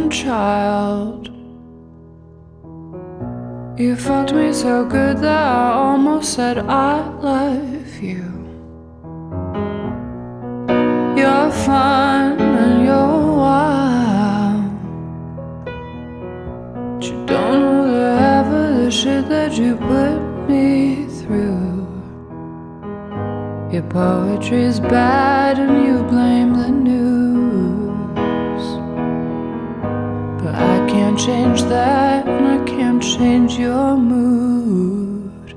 man-child. You fucked me so good that I almost said I love you. You're fun and you're wild, but you don't know the half of the shit that you put me through. Your poetry's bad and you blame the news, but I can't change that and I can't change your mood.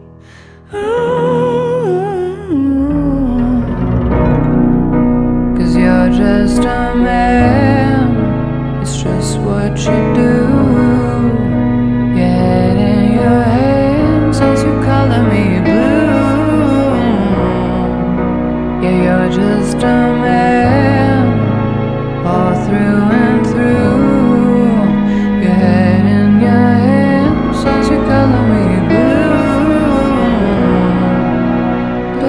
Cause you're just a man, it's just what you do. Your head in your hands as you color me blue. Yeah, you're just a man, all through and through. Your head in your hands as you color me blue.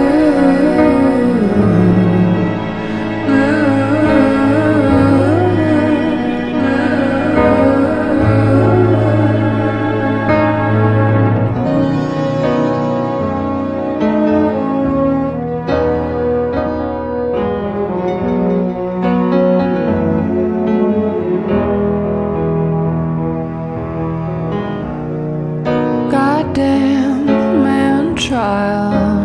Goddamn man-child,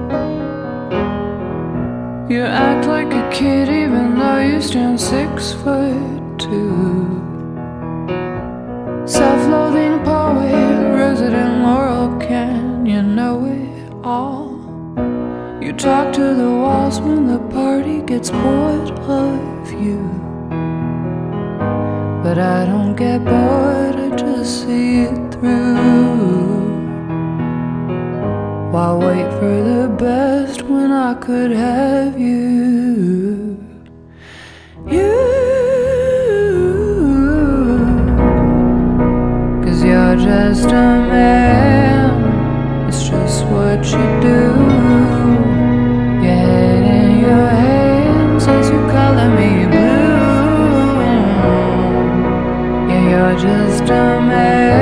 you act like a kid even though you stand 6'2". Self-loathing poet, resident Laurel Canyon, know it all. You talk to the walls when the party gets bored of you, but I don't get bored, I just see it through. Why wait for the best when I could have you? Cause you're just a man, it's just what you do. Your head in your hands as you color me blue. Yeah, you're just a man.